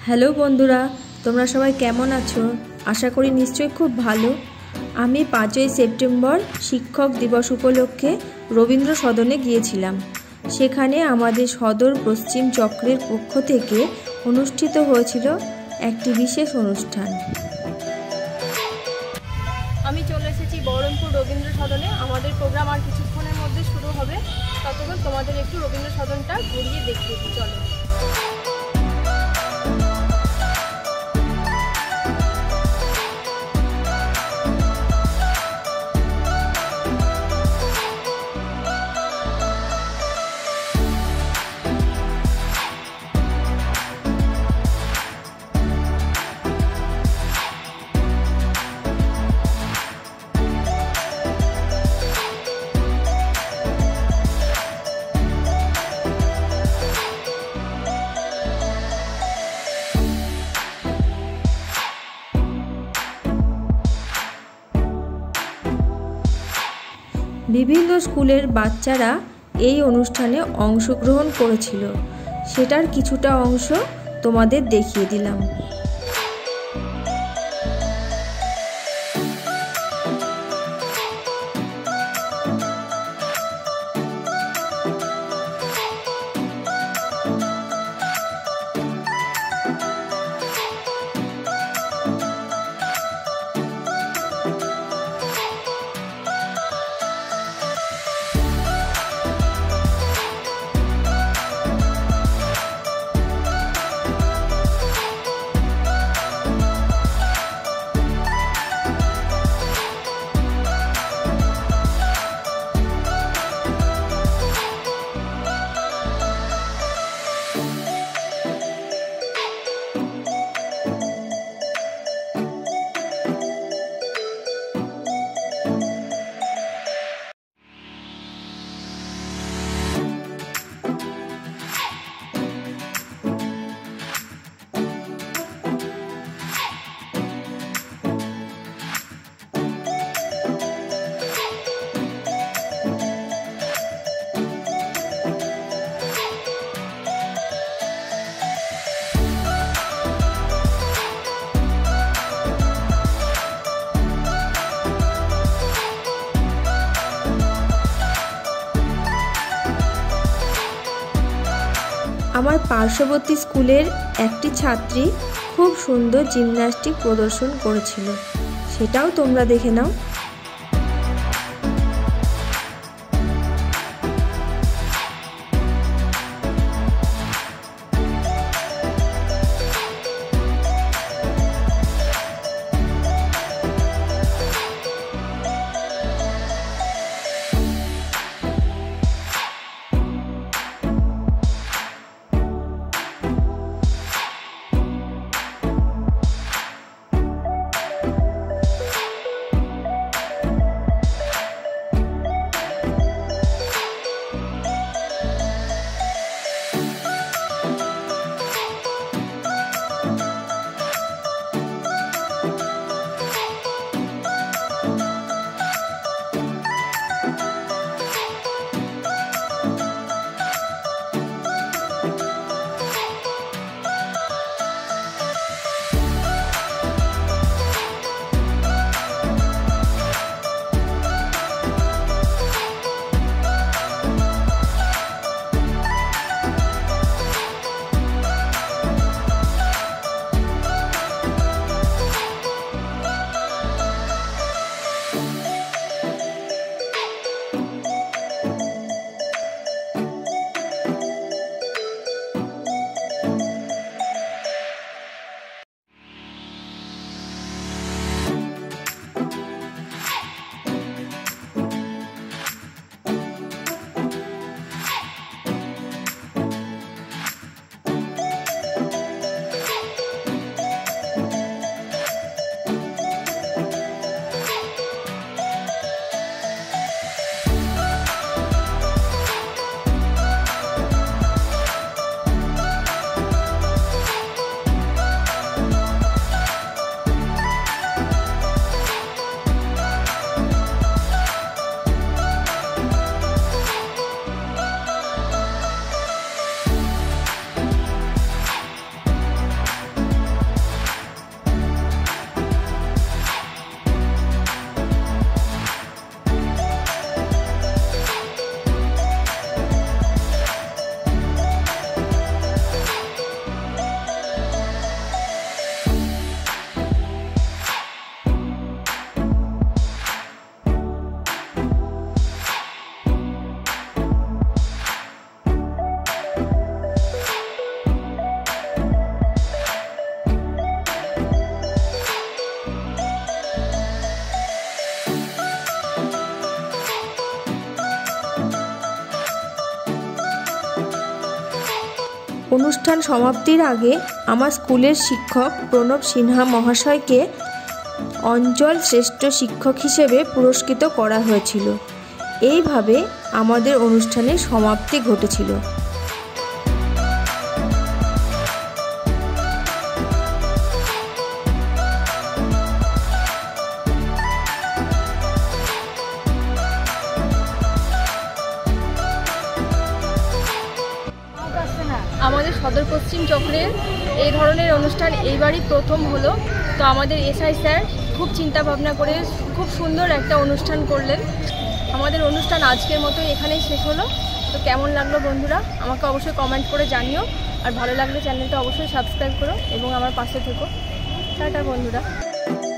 Hello বন্ধুরা, তোমরা সবাই কেমন আছো? আশা করি নিশ্চয়ই খুব ভালো। আমি 5ই সেপ্টেম্বর শিক্ষক দিবস উপলক্ষে রবীন্দ্র সদনে গিয়েছিলাম। সেখানে আমাদের সদর পশ্চিম চক্রের পক্ষ থেকে অনুষ্ঠিত হয়েছিল একটি বিশেষ অনুষ্ঠান। আমি চলে এসেছি বহরমপুর রবীন্দ্র সদনে। আমাদের প্রোগ্রাম আর কিছুক্ষণের মধ্যে শুরু হবে। ততক্ষণ তোমাদের একটু রবীন্দ্র সদনটা ঘুরিয়ে দেখিয়ে দিই, চলো। বিভিন্ন স্কুলের বাচ্চারা এই অনুষ্ঠানে অংশগ্রহণ করেছিল। সেটার কিছুটা অংশ তোমাদের দেখিয়ে দিলাম। আমার পার্শ্ববর্তী স্কুলের একটি ছাত্রী খুব সুন্দর জিমন্যাস্টিক প্রদর্শন করেছিল, সেটাও তোমরা দেখে নাও। অনুষ্ঠান সমাপ্তির আগে আমার স্কুলের শিক্ষক প্রণব সিনহা মহাশয়কে অঞ্চল শ্রেষ্ঠ শিক্ষক হিসেবে পুরস্কৃত করা হয়েছিল। এইভাবে আমাদের অনুষ্ঠানের সমাপ্তি ঘটেছিল। আমাদের সদর পশ্চিম চক্রের এই ধরনের অনুষ্ঠান এইবারই প্রথম হলো। তো আমাদের এসআই স্যার খুব চিন্তা ভাবনা করে খুব সুন্দর একটা অনুষ্ঠান করলেন। আমাদের অনুষ্ঠান আজকের মতো এখানেই শেষ হলো। তো কেমন লাগলো বন্ধুরা আমাকে অবশ্যই কমেন্ট করে জানিও, আর ভালো লাগলে চ্যানেলটা অবশ্যই সাবস্ক্রাইব করো এবং আমার পাশে থেকো। টাটা বন্ধুরা।